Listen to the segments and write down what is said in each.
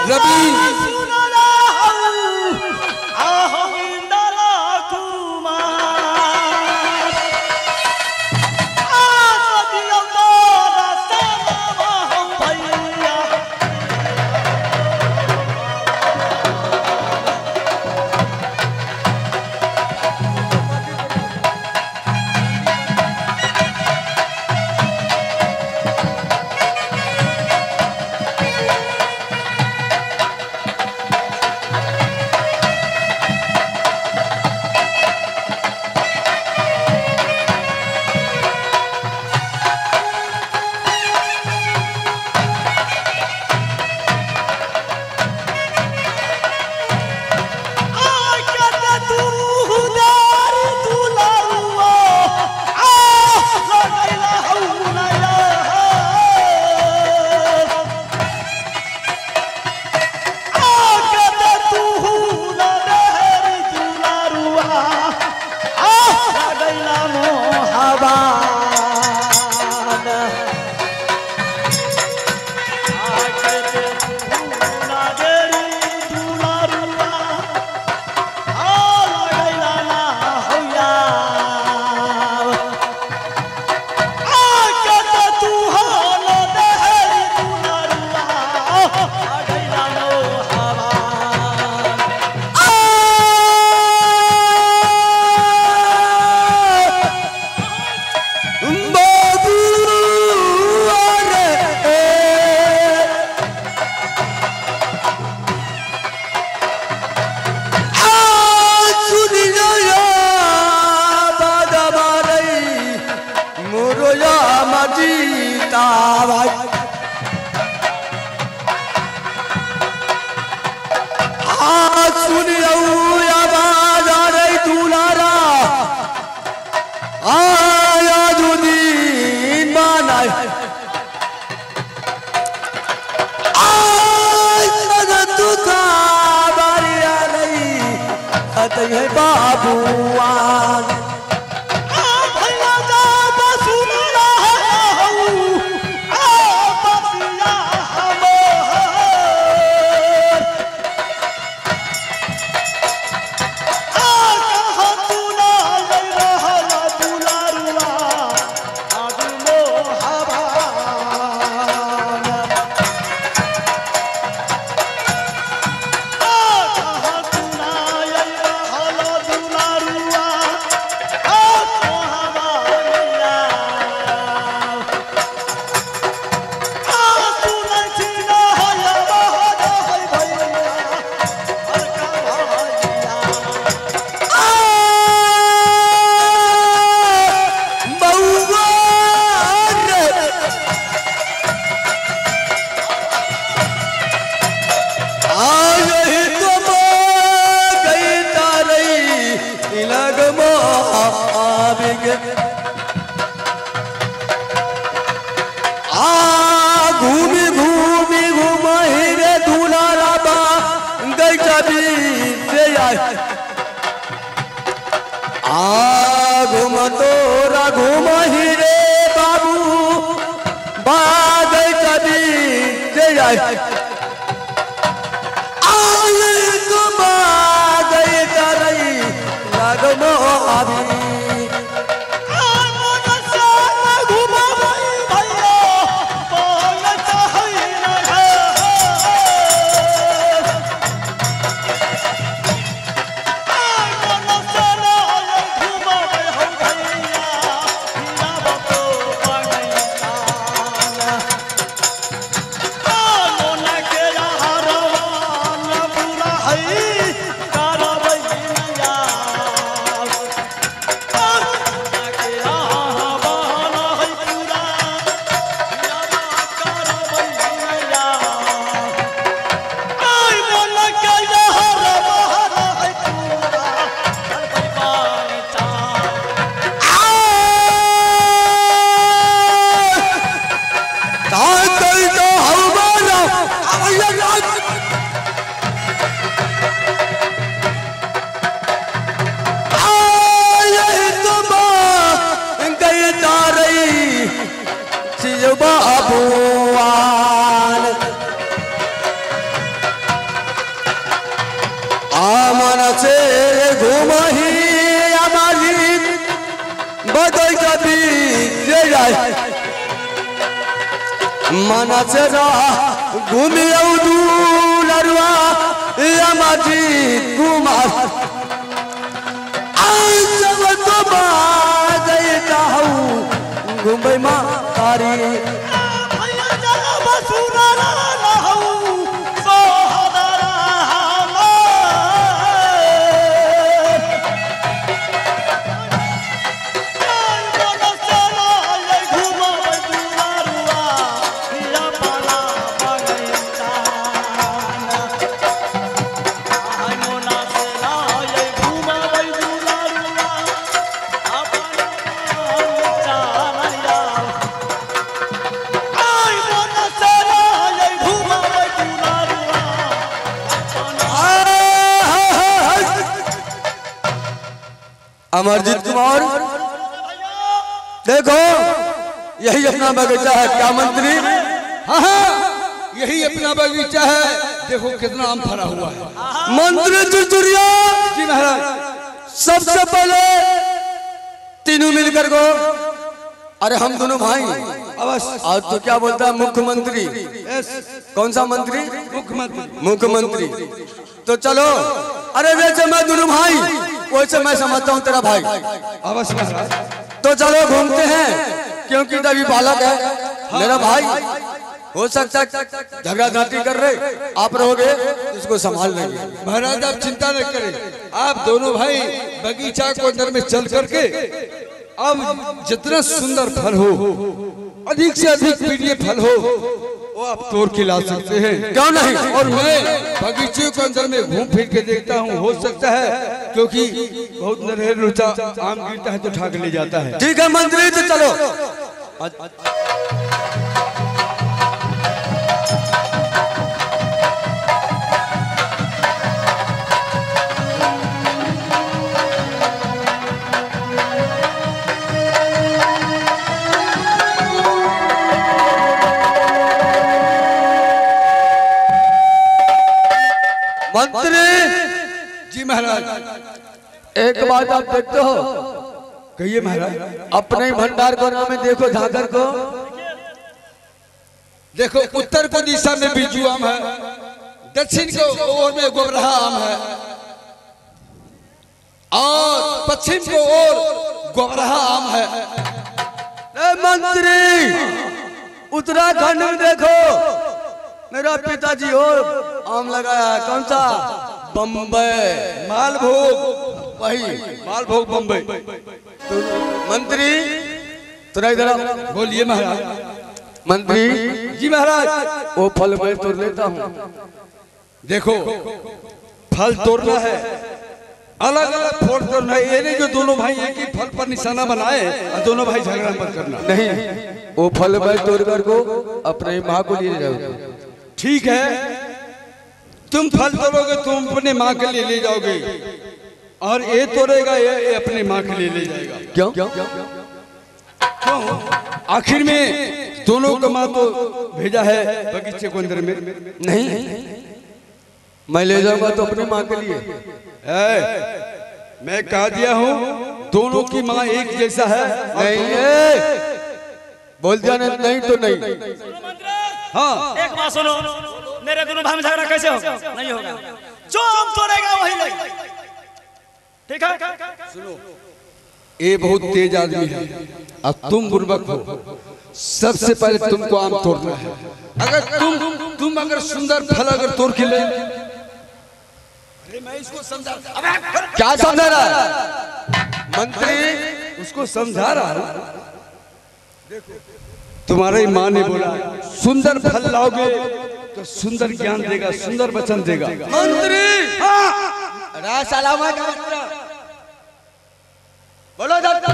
रवि मना से घूमी दूलरुआ माझी कुमार तो बाजता हूँ घूमे माँ तारी अमरजीत कुमार देखो यही अपना बगीचा है क्या मंत्री? हाँ हाँ यही अपना बगीचा है। देखो कितना आम फरा हुआ है। मंत्री चुरचुरिया जी महाराज। सबसे पहले तीनों मिलकर को अरे हम दोनों भाई अवश्य। आज तो क्या बोलता है मुख्यमंत्री? कौन सा मंत्री? मुख्यमंत्री। मुख्यमंत्री। तो चलो अरे जैसे मैं दोनों भाई वैसे मैं समझता हूँ तेरा भाई। अवश्य महाराज। तो चलो घूमते हैं क्योंकि तभी बालक है मेरा भाई। हो सकता है झगड़ा झांटी कर रहे आप रहोगे इसको संभाल लेंगे। महाराज आप चिंता न करें। आप दोनों भाई बगीचा को अंदर में चल करके अब जितना सुंदर फल हो अधिक से अधिक पीढ़ी फल हो वो आप तोड़ के ला सकते हैं। क्यों नहीं? और मैं बगीचे के अंदर में घूम फिर के देखता हूँ। हो सकता है क्योंकि बहुत नरहर रुचा आम गिरता है तो उठा के ले जाता है। ठीक है मंत्री तो चलो। मंत्री जी महाराज। एक बात आप देखते हो कहिए महाराज। अपने ही भंडार को नाम में देखो झाकर को। देखो उत्तर को दिशा में बिज्जू आम है, दक्षिण को ओर में गोबरहा आम है और पश्चिम को ओर गोबरहा आम है। मंत्री उत्तराखंड में देखो मेरा पिताजी हो आम लगाया है। कौन सा? बम्बई मालभोग। वही मालभोग बम्बई। तो मंत्री थोड़ा इधर बोलिए महाराज। मंत्री जी महाराज। वो फल मैं तोड़ लेता हूँ। देखो फल तोड़ना है अलग अलग फोड़ तोड़ना है। ये नहीं जो दोनों भाई एक ही फल पर निशाना बनाए और दोनों भाई झगड़ा मत करना। नहीं वो फल मैं तोड़ कर को अपने माँ को लिए जाओगे। ठीक है तुम फल तोड़ोगे तुम अपने माँ के लिए ले जाओगे और ये तोड़ेगा ये अपने माँ के लिए ले जाएगा। क्यों? क्यों? आखिर में दोनों का माँ तो भेजा है बगीचे को अंदर में। नहीं मैं ले जाऊंगा तो अपनी माँ के लिए। मैं कह दिया हूँ दोनों की माँ एक जैसा है। नहीं बोल दिया नहीं तो नहीं। हाँ एक बात सुनो मेरे दोनों भाई में झगड़ा कैसे होगा? नहीं होगा। जो आम तोड़ेगा वही ले। ठीक है सुनो ये बहुत तेज आदमी है और तुम बुर्बक हो। सबसे पहले तुमको आम तोड़ना है। अगर तुम अगर सुंदर फल अगर तोड़ के ले मैं इसको समझा। क्या समझा रहा है मंत्री? उसको समझा रहा हूँ। तुम्हारी माँ ने बोला सुंदर फल लाओगे तो सुंदर ज्ञान देगा सुंदर वचन देगा। मंत्री रासलामा का बोलो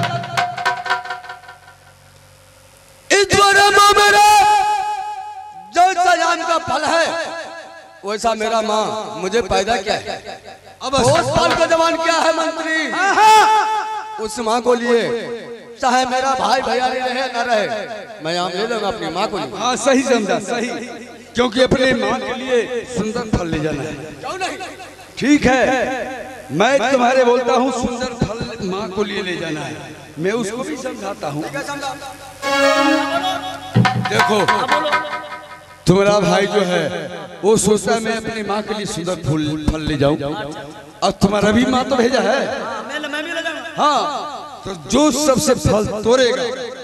इस माँ मेरा जो आम का फल है वैसा मेरा माँ मुझे पैदा किया है। अब उस फल का जवान क्या है मंत्री? उस माँ को लिए चाहे मेरा भाई भैया रहे न रहे मैं आम ले लूंगा अपनी माँ को लिए। हाँ सही समझा सही। क्योंकि अपने माँ के लिए सुंदर फल ले जाना है। क्यों नहीं? ठीक है मैं तुम्हारे बोलता हूँ सुंदर फल माँ को लिए ले जाना है। मैं उसको भी समझाता हूँ। देखो तुम्हारा भाई जो है वो सोचता है मैं अपनी माँ के लिए सुंदर फल ले जाऊं, और तुम्हारा भी माँ तो भेजा है। मैं भी ले जाऊंगा। हाँ, तो जो सबसे फल तोड़ेगा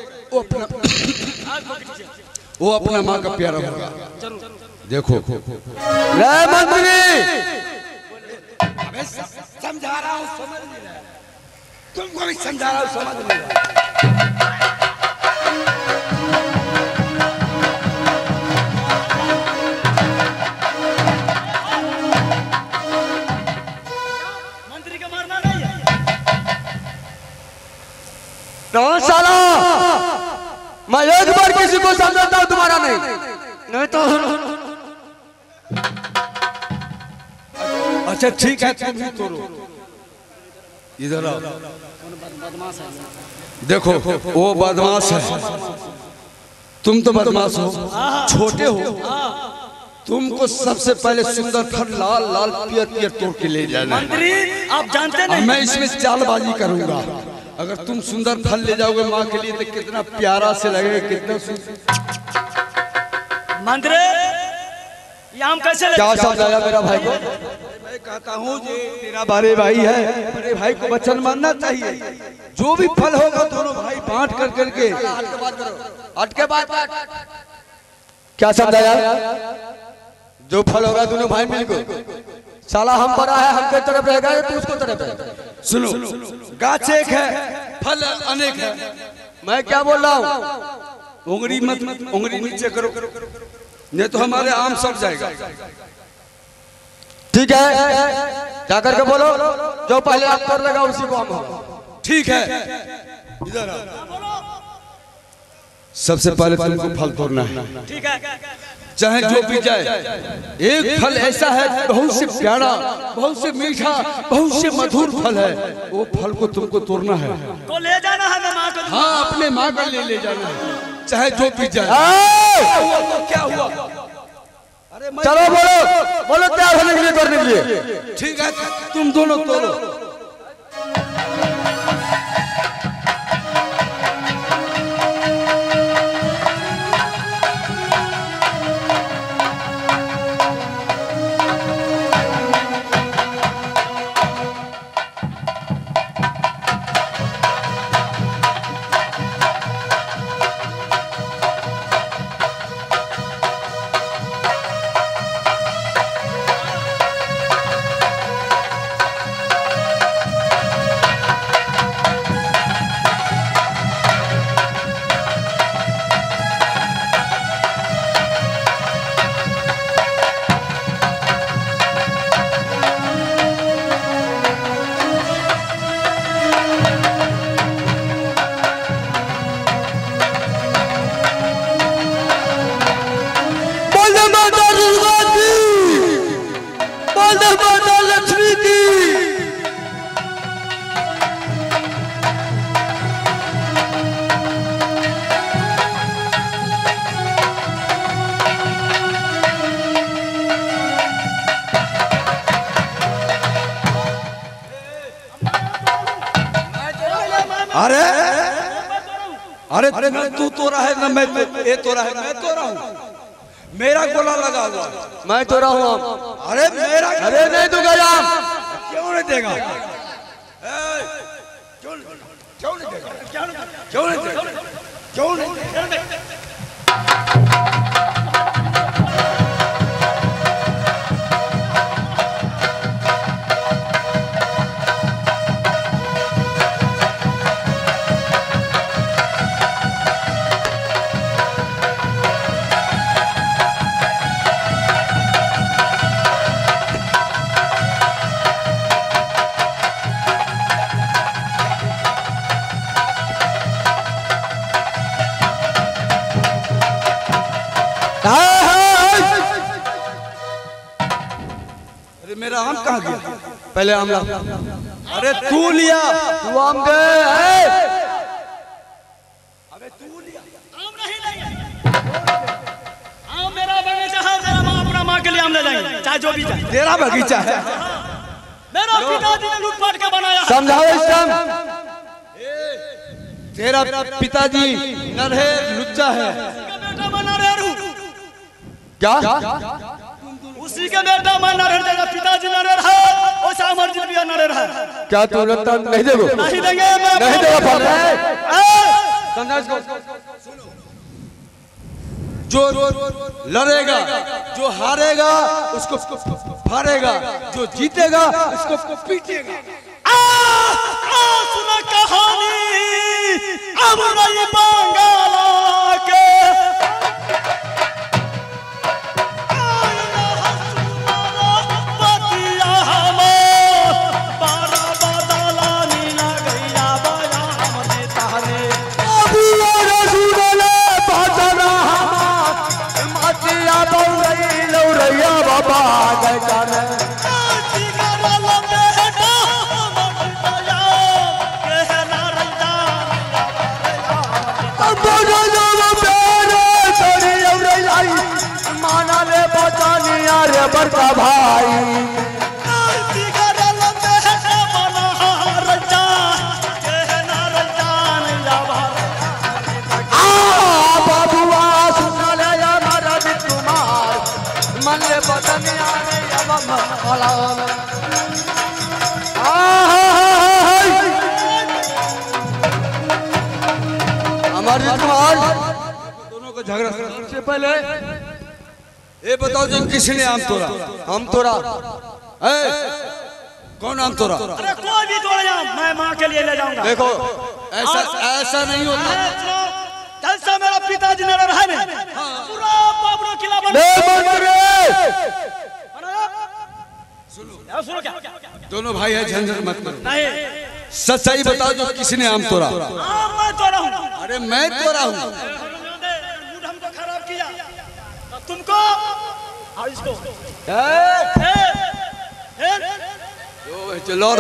वो अपना माँ का प्यारा होगा। देखो मंत्री समझा रहा हूँ, समझ नहीं रहा, तुमको भी समझा रहा हूँ, समझ नहीं रहा। मंत्री का मारना नहीं है। साला मैं एक बार किसी को समझाता हूँ, तुम्हारा नहीं तो। अच्छा ठीक है, तुम भी तोड़ो। इधर आओ। देखो वो बदमाश है, तुम तो बदमाश हो, छोटे हो। तुमको सबसे पहले सुंदर फल लाल लाल पियर पियर तोड़ के ले जाना है। मंत्री आप जानते नहीं, मैं इसमें चालबाजी करूंगा। अगर तुम सुंदर फल ले जाओगे माँ के लिए तो कितना प्यारा से लगेगा, कितना मंत्री ये आम कैसे ले? क्या समझाया मेरा भाई को? मैं कहता हूँ जी तेरा बड़े भाई है, बड़े भाई को वचन मानना चाहिए। जो भी फल होगा दोनों भाई बांट कर करके। हट के बात क्या समझाया? जो फल होगा दोनों भाई मिलकर, साला हम बड़ा है, हमके तरफ रहेगा या तू उसको तरफ है? सुनो, गाछ एक है, फल अनेक है। मैं क्या बोल रहा हूँ? उंगली मत उंगली नीचे करो, नहीं तो हमारे आम सड़ जाएगा। ठीक है, जा करके बोलो, जो पहले आप कर लेगा उसी को हम होगा। ठीक है, इधर आओ। सबसे पहले तुमको फल तोड़ना है। ठीक है, चाहे जो भी जाए। एक फल ऐसा है बहुत से प्यारा, बहुत से मीठा, बहुत से मधुर फल है, वो फल को तुमको तोड़ना है। को ले जाना है ना माँ को? हाँ, अपने माँ का ले जाना है, चाहे जो भी जाए। तो क्या हुआ? अरे चलो बोलो बोलो, तैयार होने के लिए, करने के लिए। ठीक है, तुम दोनों तोड़ो। अरे अरे अरे तू तो रहा है ना, मैं ये तो रहा है, मैं तो रहा हूँ। मेरा गोला लगा हुआ, मैं तो रहा हूँ। अरे मेरा, अरे नहीं दूंगा यार। क्यों नहीं देगा? क्यों नहीं देगा? क्यों नहीं देगा? क्यों नहीं देगा? मेरा आम कहाँ गया? पहले आम ला। अरे तू लिया, तू आम दे। अबे तू लिया। आम नहीं लेंगे, आम मेरा बगीचा है, मेरा माँ अपना माँ के लिए आम ले जाएंगे, चाहे जो भी चाहे। तेरा बगीचा है? मेरा पिताजी ने लूटपाट के बनाया है। समझाओ इस टाइम। तेरा पिताजी नरहे लुच्चा है, क्या उसी के बेटा मैं नरेर देगा, पिताजी नरेर है, वैसा अमरजीत भी नरेर है। क्या तू लगता नहीं देगो? नहीं देंगे, मैं नहीं देगा फल। जो लड़ेगा, जो हारेगा उसको फाड़ेगा, जो जीतेगा उसको पीटेगा। सुना कहानी अब नहीं बंगाला के, बड़का भाई बाबुआ सुना ले हमारा कुमार मन ले बदनिया हमारे कुमार दोनों का झगड़ा से पहले ये बताओ जो किसने आम तोड़ा? हम तोड़ा। कौन आम तोड़ा? अरे कोई भी तोड़ जाऊं, मैं माँ के लिए ले जाऊंगा। देखो ऐसा नहीं होता। जैसा मेरा पिताजी ने रहा है ना, पूरा बाबरा किला बन सुनो क्या? दोनों भाई है, झंझट मत करो। नहीं, सच्चाई बताओ जो किसने आम तोड़ा? मैं तोड़ा हूँ। अरे मैं तोड़ा हूँ। मूड हमको खराब किया, तुमको और इसको चलो और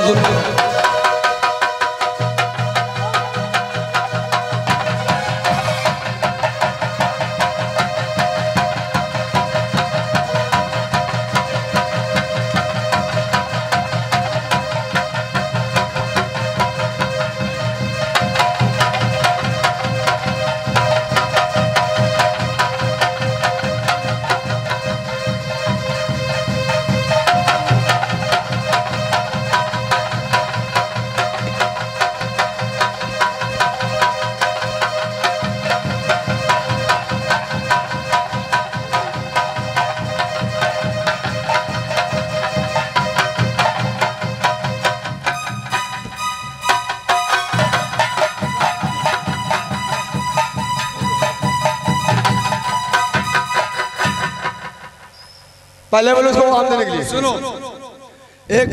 पहले बोलो उसको आम देने के लिए। सुनो, एक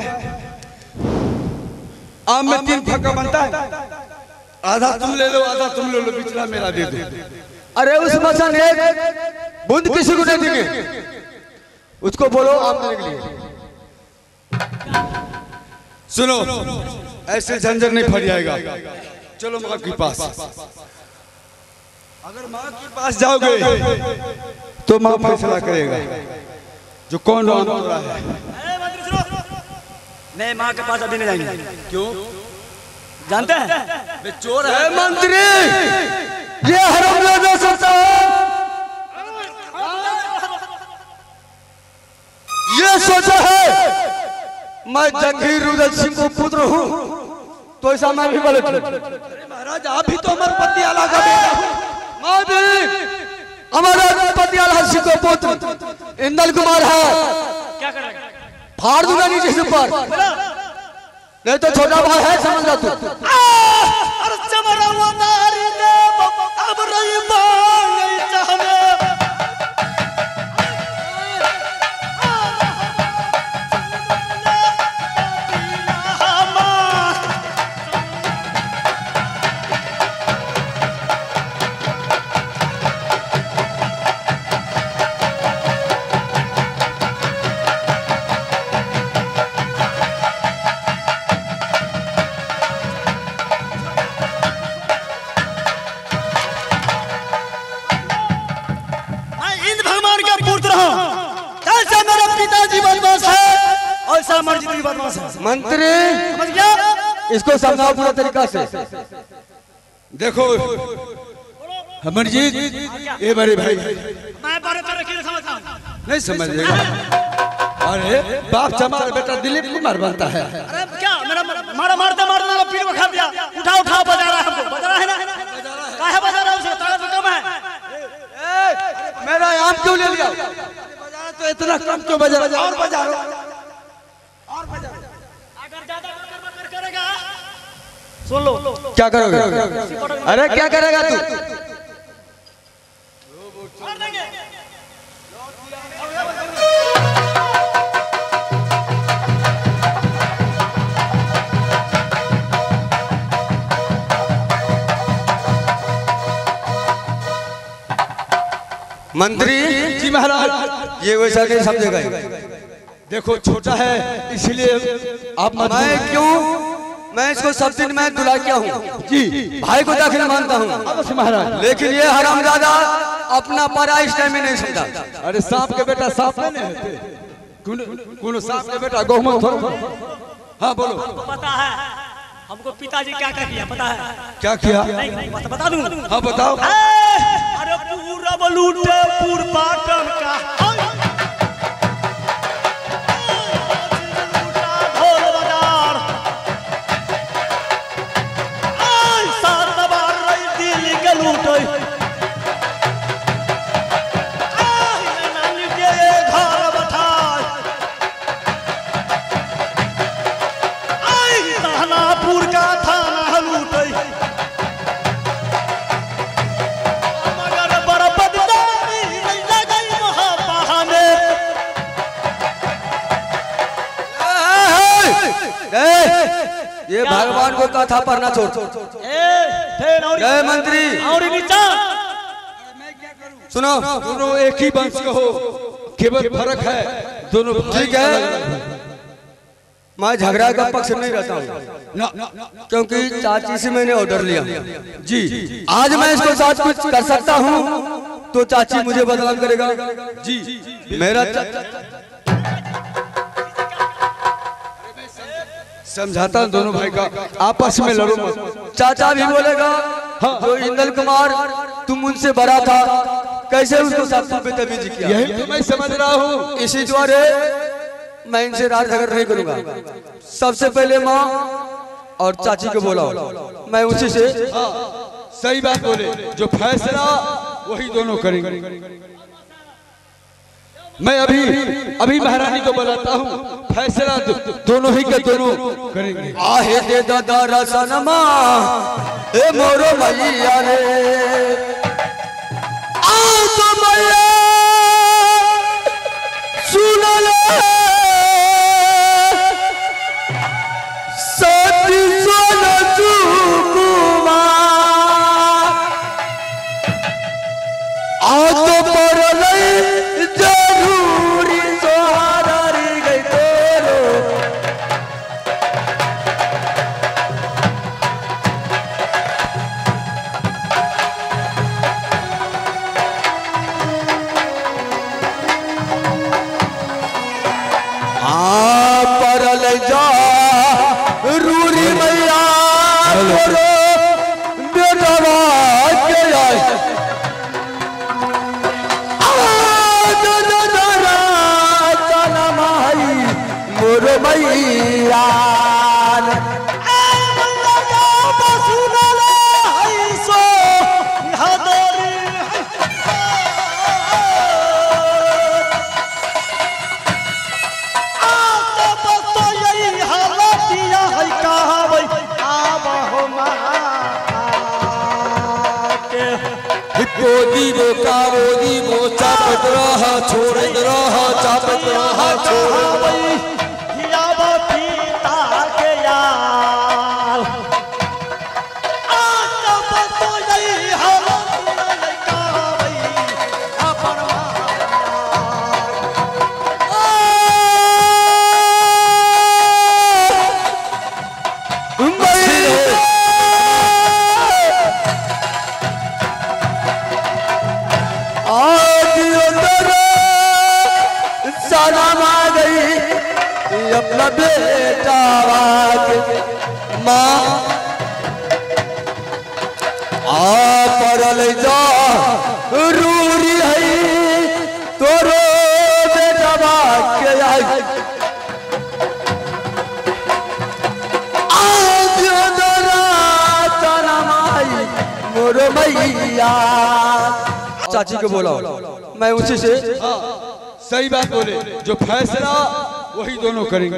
आम में 3 फक्का बनता है, आधा तुम ले लो, आधा तुम ले लो, पिछला मेरा दे दो। अरे उस मसान एक बूंद किसी को नहीं देंगे, उसको बोलो आम देने के लिए। सुनो, ऐसे झंझट नहीं फट जाएगा। चलो माँ के पास। अगर माँ के पास जाओगे तो माँ फैसला करेगा जो कौन आम तोड़ा है। नहीं, माँ के पास अभी नहीं जाएंगे। क्यों? जानते हैं चोर है मंत्री, ये हरामजादा सोचता है, ये सोचा है मैं जंगीर रुद्र सिंह को पुत्र हूँ, तो ऐसा मैं भी बोले। महाराज आप भी तो अमर पतियाला का बेटा हो। मैं भी हमारा पतियाला सिंह को पुत्र इंदल कुमार है। क्या करेगा? फाड़ दूंगा नीचे से ऊपर, नहीं तो छोटा भाई है, समझ जा तू। अरे चमरा वो नारी ने अब रही मांग चाहने, ऐसा मर्जी की बदमाश है। मंत्री समझ गया? इसको समझाओ पूरा तरीका से। देखो अमरजीत, ये बड़े भाई मैं बारे बारे की समझता नहीं समझेगा। अरे बाप चमार बेटा दिलीप कुमार बनता है। अरे क्या मेरा मारते मारते पीठ में खा दिया। उठा उठा बजा रहा है हमको, बजा रहा है ना, काहे बजा रहा है उसे, ताकत कम है। मेरा आम क्यों ले लिया? तो इतना कम क्यों बजा रहा? और बजा रहा, और बजा। अगर ज्यादा करेगा सुन लो। क्या करोगे? अरे क्या करेगा तू? मार देंगे। मंत्री जी महाराज, ये वैसा नहीं समझेगा। देखो छोटा है इसलिए आप मैं क्यों? मैं इसको सब दिन मैं दुला किया हूँ जी भाई को दाखिल मानता हूँ, अवश्य महाराज। लेकिन ये हरामजादा अपना परा इस टाइम में नहीं समझा। अरे सांप के बेटा सांप नहीं होते, कौन सांप के बेटा गहुमा थोड़ा। हाँ बोलो। हमको पता है, हमको पिताजी क्या क्या किया पता है। क्या किया? नहीं बता दूं। हाँ बताओ। अरे पूरा बलूटे पूर पाटन का ढोल बाजार सात बार रही दिल्ली के लूटे नानी के घर बैठाए सहनापुर का थाना लूटे ये भगवान को कथा पढ़ना छोड़। जय मंत्री और नीचा सुनो, दोनों एक ही वंश के हो, केवल फर्क है दोनों। ठीक है, मैं झगड़ा का पक्ष में नहीं रहता हूँ, क्योंकि चाची से मैंने ऑर्डर लिया जी। आज मैं इसको साथ कुछ कर सकता हूँ तो चाची मुझे बदनाम करेगा जी। मेरा समझाता हूं दोनों भाई का, आपस में लड़ो मत। चाचा भी बोलेगा हाँ, जो इंदल कुमार तुम उनसे बड़ा था, कैसे उसको साथ बेतमीजी किया। यही तो मैं समझ रहा हूँ। इसी द्वारे मैं इनसे राज झगड़ा नहीं करूंगा। सबसे पहले माँ और चाची को बोला, मैं उसी से सही बात बोले, जो फैसला वही दोनों करेंगे। मैं अभी महारानी को बुलाता हूँ, फैसला दोनों ही के दोनों करेंगे। आहे दे दादा रसनमा ए मोरो मैया रे आ तो मैया सुन ले सती सोन सुकुमार आ तो पर ले जरूरी सोहारी गई तोरो पर ले जा रूरी मैया तोरो बेटवा के आए मोरो मैया दीवो का वो दीवो चापत रहा छोड़त रहा चापत रहा छोड़ अपना बेटा माँ आ पर ले जा रूरी है तोरो मैया। चाची को बोला मैं उसी से। सही बात बोले, जो फैसला वही दोनों करेंगे।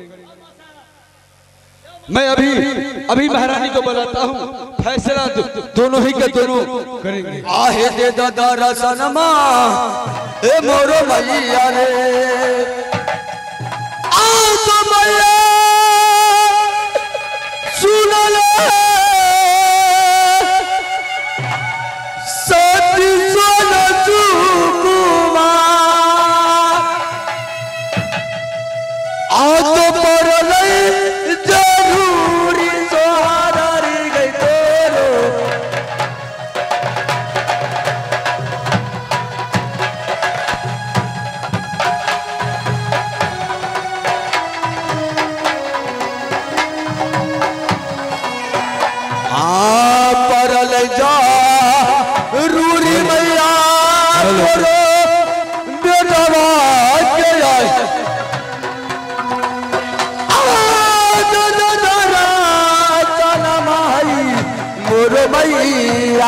मैं अभी महारानी को बुलाता हूँ, फैसला दोनों ही के दोनों करेंगे। आहे दे दादा रसनमा ए मोरो मैया रे, आ तो मैया सुन ले सती सोन चुकुमा, आ तो पर जरूरी सोहारी गई तोरो। पर ले जा रूरी मैया तोरो बेटवा के आए। मोरो मैया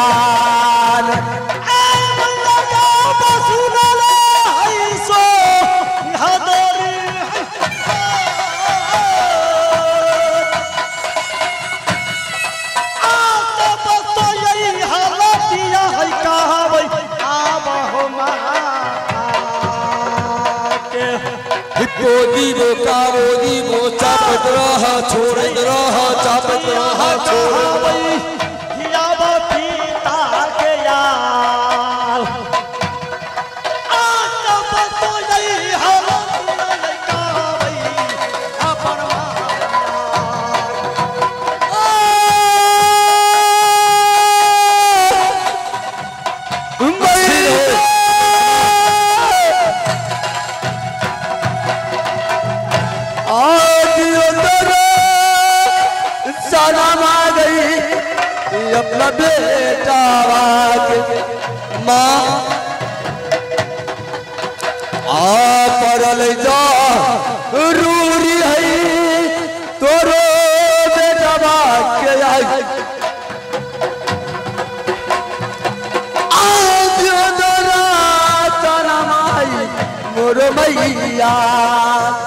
गोदी वो चापत रहा छोड़त रहा चापत रहा छोड़ अपना बेटा माँ पर ले जा रूरी है तोरो बेटा के आई। आज चना माई मोर मैया